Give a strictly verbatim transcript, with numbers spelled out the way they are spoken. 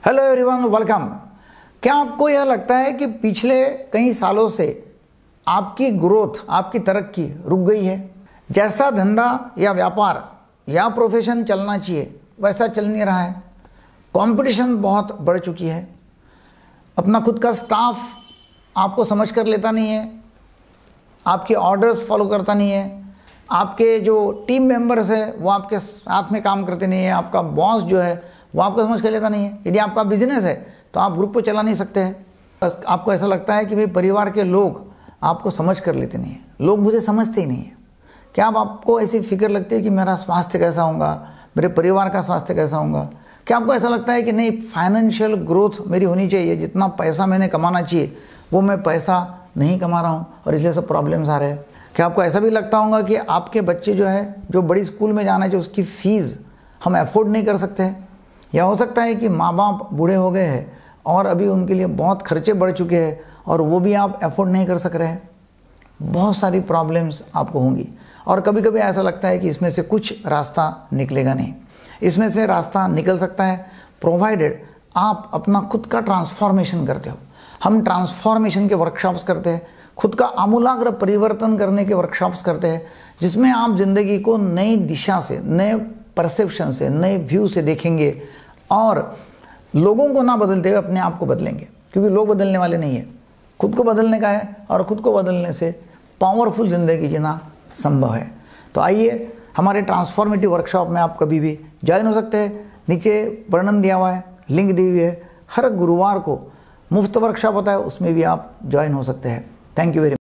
Hello everyone, welcome. क्या आपको यह लगता है कि पिछले कई सालों से आपकी ग्रोथ, आपकी तरक्की रुक गई है? जैसा धंधा या व्यापार या प्रोफेशन चलना चाहिए वैसा चल नहीं रहा है। कंपटीशन बहुत बढ़ चुकी है। अपना खुद का स्टाफ आपको समझ कर लेता नहीं है, आपके ऑर्डर्स फॉलो करता नहीं है, आपके जो टीम मेंबर्स है वो आपके साथ में काम करते नहीं है, आपका बॉस जो है वो आपको समझ कर लेता नहीं है। यदि आपका बिजनेस है तो आप ग्रुप को चला नहीं सकते हैं। बस आपको ऐसा लगता है कि भाई परिवार के लोग आपको समझ कर लेते नहीं हैं, लोग मुझे समझते ही नहीं है। क्या आप आपको ऐसी फिक्र लगती है कि मेरा स्वास्थ्य कैसा होगा, मेरे परिवार का स्वास्थ्य कैसा होगा? क्या आपको ऐसा लगता है कि नहीं, फाइनेंशियल ग्रोथ मेरी होनी चाहिए, जितना पैसा मैंने कमाना चाहिए वो मैं पैसा नहीं कमा रहा हूँ और इसलिए सब प्रॉब्लम्स आ रहे हैं? क्या आपको ऐसा भी लगता होगा कि आपके बच्चे जो है जो बड़ी स्कूल में जाना चाहिए उसकी फ़ीस हम अफोर्ड नहीं कर सकते हैं? या हो सकता है कि माँ बाप बूढ़े हो गए हैं और अभी उनके लिए बहुत खर्चे बढ़ चुके हैं और वो भी आप अफोर्ड नहीं कर सक रहे हैं। बहुत सारी प्रॉब्लम्स आपको होंगी और कभी कभी ऐसा लगता है कि इसमें से कुछ रास्ता निकलेगा नहीं। इसमें से रास्ता निकल सकता है प्रोवाइडेड आप अपना खुद का ट्रांसफॉर्मेशन करते हो। हम ट्रांसफॉर्मेशन के वर्कशॉप्स करते हैं, खुद का आमूलाग्र परिवर्तन करने के वर्कशॉप्स करते हैं, जिसमें आप ज़िंदगी को नई दिशा से, नए परसेप्शन से, नए व्यू से देखेंगे और लोगों को ना बदलते हुए अपने आप को बदलेंगे, क्योंकि लोग बदलने वाले नहीं है, खुद को बदलने का है और खुद को बदलने से पावरफुल ज़िंदगी जीना संभव है। तो आइए, हमारे ट्रांसफॉर्मेटिव वर्कशॉप में आप कभी भी ज्वाइन हो सकते हैं। नीचे वर्णन दिया हुआ है, लिंक दी हुई है। हर गुरुवार को मुफ्त वर्कशॉप होता है, उसमें भी आप ज्वाइन हो सकते हैं। Thank you very much.